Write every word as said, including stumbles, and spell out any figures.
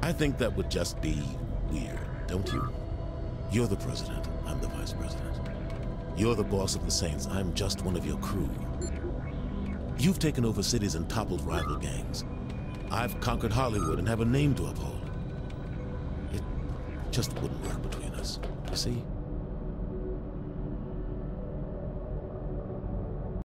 I think that would just be weird, don't you? You're the president, I'm the vice president. You're the boss of the Saints, I'm just one of your crew. You've taken over cities and toppled rival gangs. I've conquered Hollywood and have a name to uphold. It just wouldn't work between us, you see?